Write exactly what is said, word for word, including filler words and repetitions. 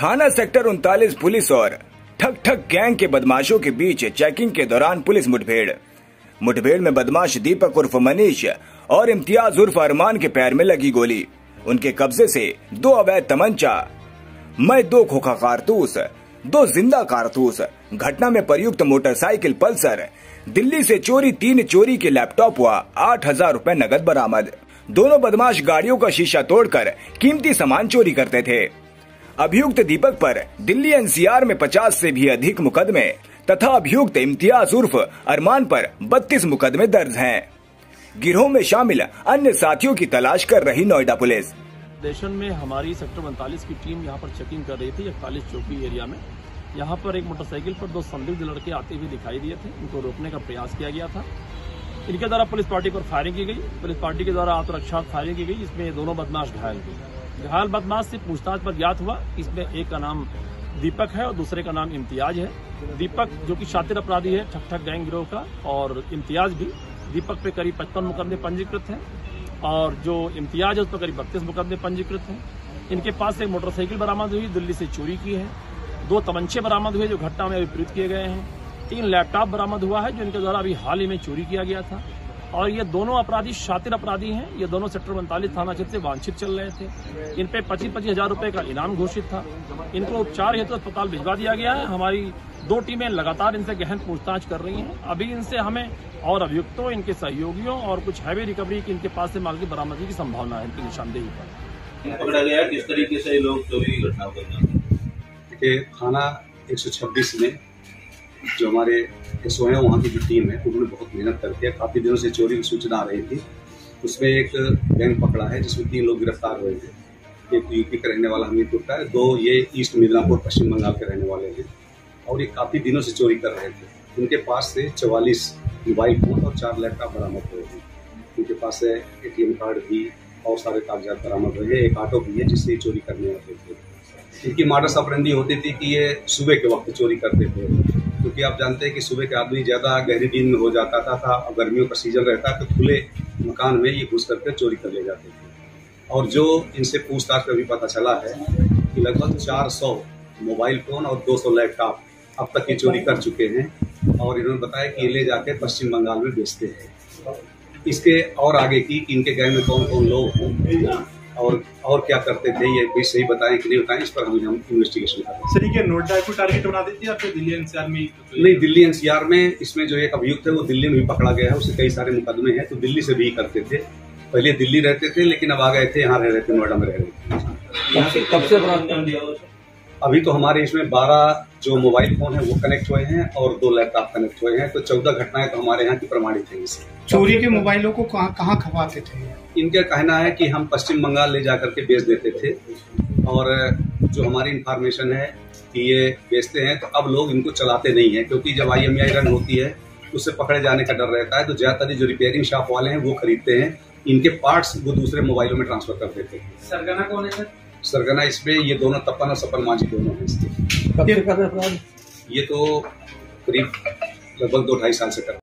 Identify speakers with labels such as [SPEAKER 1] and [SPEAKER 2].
[SPEAKER 1] थाना सेक्टर उनतालीस पुलिस और ठक ठक गैंग के बदमाशों के बीच चेकिंग के दौरान पुलिस मुठभेड़ मुठभेड़ में बदमाश दीपक उर्फ मनीष और इम्तियाज उर्फ अरमान के पैर में लगी गोली। उनके कब्जे से दो अवैध तमंचा, मैं दो खोखा कारतूस, दो जिंदा कारतूस। घटना में प्रयुक्त मोटरसाइकिल पल्सर, दिल्ली से चोरी तीन चोरी के लैपटॉप व आठ हजार रूपए नगद बरामद। दोनों बदमाश गाड़ियों का शीशा तोड़कर कीमती सामान चोरी करते थे। अभियुक्त दीपक पर दिल्ली एनसीआर में पचास से भी अधिक मुकदमे तथा अभियुक्त इम्तियाज उर्फ अरमान पर बत्तीस मुकदमे दर्ज हैं। गिरोह में शामिल अन्य साथियों की तलाश कर रही नोएडा पुलिस।
[SPEAKER 2] स्टेशन में हमारी सेक्टर उनतालीस की टीम यहां पर चेकिंग कर रही थी इकतालीस चौकी एरिया में। यहां पर एक मोटरसाइकिल पर दो संदिग्ध लड़के आते हुए दिखाई दिए थे। इनको रोकने का प्रयास किया गया था। इनके द्वारा पुलिस पार्टी पर फायरिंग की गई। पुलिस पार्टी के द्वारा आत्मरक्षात्मक फायरिंग की गई। इसमें दोनों बदमाश घायल हुए। घायल बदमाश से पूछताछ पर ज्ञात हुआ इसमें एक का नाम दीपक है और दूसरे का नाम इम्तियाज है। दीपक जो कि शातिर अपराधी है ठक ठक गैंग गिरोह का, और इम्तियाज भी। दीपक पे करीब पचपन मुकदमे पंजीकृत हैं और जो इम्तियाज है उस पर करीब बत्तीस मुकदमे पंजीकृत हैं। इनके पास से एक मोटरसाइकिल बरामद हुई, दिल्ली से चोरी की है। दो तमंचे बरामद हुए जो घटना में विपरीत किए गए हैं। तीन लैपटॉप बरामद हुआ है जो इनके द्वारा अभी हाल ही में चोरी किया गया था। और ये दोनों अपराधी शातिर अपराधी हैं। ये दोनों सेक्टर उनतालीस थाना क्षेत्र से वांछित चल रहे थे। इन पे पच्चीस पच्चीस हजार रुपए का इनाम घोषित था। इनको उपचार हेतु अस्पताल भिजवा दिया गया है। हमारी दो टीमें लगातार इनसे गहन पूछताछ कर रही हैं। अभी इनसे हमें और अभियुक्तों, इनके सहयोगियों और कुछ हैवी रिकवरी की इनके पास से माल की बरामदगी की संभावना है। इनकी निशानदेही पर
[SPEAKER 3] पकड़ा गया है। किस तरीके से लोग चोरी की घटनाओं को
[SPEAKER 4] देखिए, थाना एक सौ छब्बीस में जो हमारे एसओ हैं वहाँ की जो टीम है उन्होंने बहुत मेहनत करके काफी दिनों से चोरी की सूचना आ रही थी। उसमें एक गैंग पकड़ा है जिसमें तीन लोग गिरफ्तार हुए थे। एक यूपी का रहने वाला हमीरपुर का है, दो ये ईस्ट मिदनापुर पश्चिम बंगाल के रहने वाले हैं और ये काफी दिनों से चोरी कर रहे थे। उनके पास से चौवालीस मोबाइल फोन और चार लैपटॉप बरामद हुए हैं। उनके पास से एटीएम कार्ड भी और सारे कागजात बरामद हुए हैं। एक ऑटो भी है जिससे चोरी करने आते थे। इनकी मॉडस ऑपरेंडी होती थी कि ये सुबह के वक्त चोरी करते थे, क्योंकि आप जानते हैं कि सुबह के आदमी ज़्यादा गहरी नींद में हो जाता था, था और गर्मियों का सीजन रहता है तो खुले मकान में ये घुस करके चोरी कर ले जाते थे। और जो इनसे पूछताछ में भी पता चला है कि लगभग चार सौ मोबाइल फ़ोन और दो सौ लैपटॉप अब तक ये चोरी कर चुके हैं और इन्होंने बताया कि ये ले जाके पश्चिम बंगाल में बेचते हैं। इसके और आगे की इनके गैंग में कौन कौन लोग हैं और और क्या करते थे ये भी सही बताएं कि नहीं बताएं, इस पर हम हम इन्वेस्टिगेशन कर रहे हैं।
[SPEAKER 5] सर, ये नोएडा को टारगेट बना देती है या फिर दिल्ली एनसीआर में?
[SPEAKER 4] नहीं, दिल्ली एनसीआर में इसमें जो एक अभियुक्त है वो दिल्ली में भी पकड़ा गया है। उससे कई सारे मुकदमे हैं तो दिल्ली से भी करते थे। पहले दिल्ली रहते थे लेकिन अब आ गए थे, यहाँ रह रहे थे, नोएडा में रह रहे थे।
[SPEAKER 3] कब से बरामद?
[SPEAKER 4] अभी तो हमारे इसमें बारह जो मोबाइल फोन है वो कनेक्ट हुए हैं और दो लैपटॉप कनेक्ट हुए हैं, तो चौदह घटनाएं तो हमारे यहाँ की प्रमाणित है। इससे
[SPEAKER 5] चोरी के मोबाइलों को कहाँ कहाँ खपाते थे?
[SPEAKER 4] इनका कहना है कि हम पश्चिम बंगाल ले जा करके बेच देते थे और जो हमारी इंफॉर्मेशन है कि ये बेचते हैं तो अब लोग इनको चलाते नहीं है, क्योंकि जब I M E I run होती है उससे पकड़े जाने का डर रहता है। तो ज्यादातर जो रिपेयरिंग शॉप वाले हैं वो खरीदते हैं, इनके पार्ट्स वो दूसरे मोबाइलों में ट्रांसफर कर देते हैं।
[SPEAKER 5] सरगना कौन है सर?
[SPEAKER 4] सरगना इसमें ये दोनों तपन और सपन मांझी दोनों हैं इसके।
[SPEAKER 3] कब से कर रहे हैं?
[SPEAKER 4] ये तो करीब लगभग दो ढाई साल से कर